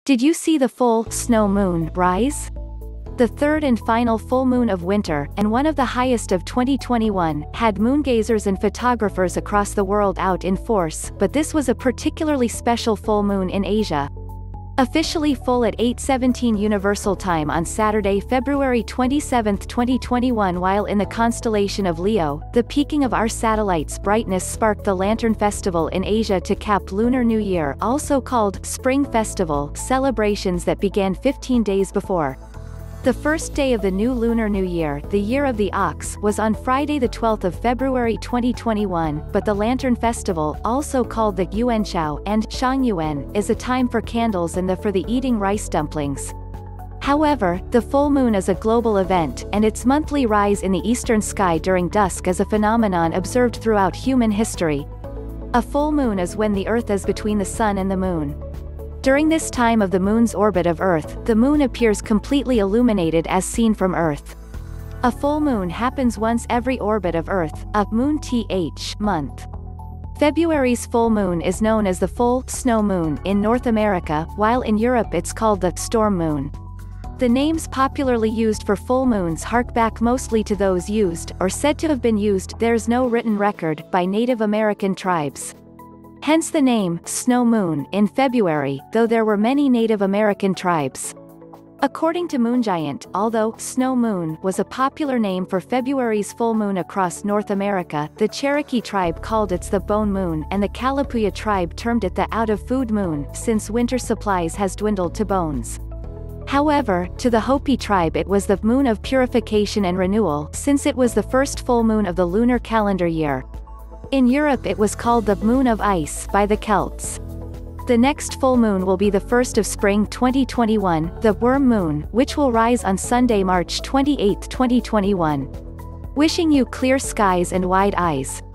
Did you see the full snow moon rise? The third and final full moon of winter, and one of the highest of 2021, had moongazers and photographers across the world out in force, but this was a particularly special full moon in Asia. Officially full at 8:17 Universal Time on Saturday, February 27, 2021, while in the constellation of Leo, the peaking of our satellite's brightness sparked the Lantern Festival in Asia to cap Lunar New Year, also called Spring Festival, celebrations that began 15 days before. The first day of the new Lunar New Year, the Year of the Ox, was on Friday the 12th of February 2021, but the Lantern Festival, also called the Yuanqiao and Shangyuan, is a time for candles and for the eating rice dumplings. However, the full moon is a global event, and its monthly rise in the eastern sky during dusk is a phenomenon observed throughout human history. A full moon is when the Earth is between the Sun and the Moon. During this time of the Moon's orbit of Earth, the Moon appears completely illuminated as seen from Earth. A full moon happens once every orbit of Earth, a month. February's full moon is known as the full snow moon in North America, while in Europe it's called the storm moon. The names popularly used for full moons hark back mostly to those used, or said to have been used, there's no written record, by Native American tribes. Hence the name, Snow Moon, in February, though there were many Native American tribes. According to Moongiant, although Snow Moon was a popular name for February's full moon across North America, the Cherokee tribe called it the Bone Moon, and the Kalapuya tribe termed it the out-of-food moon, since winter supplies has dwindled to bones. However, to the Hopi tribe it was the moon of purification and renewal, since it was the first full moon of the lunar calendar year. In Europe it was called the Moon of Ice by the Celts. The next full moon will be the first of spring 2021, the Worm Moon, which will rise on Sunday, March 28, 2021. Wishing you clear skies and wide eyes.